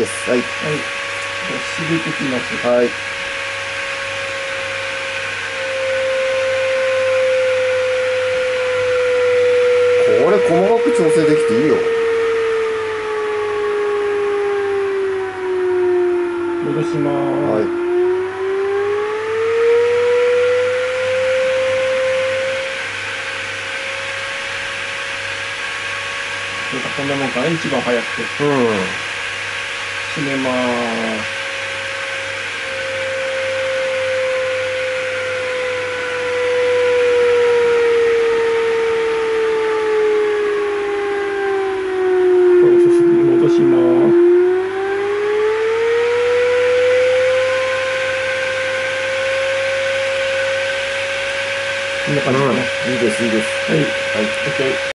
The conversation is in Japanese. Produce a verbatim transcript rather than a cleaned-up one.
です。はい。 はい。締めてきます。 はい。これ細かく調整できていいよ。 戻しまーす。 はい。 そうか、こんなもんかね、一番早くて。 うん。 締めまーす。遅すぎ、戻しまーす。こんな感じかな。 うん。いいです、いいです。 はい。 はい。 OK。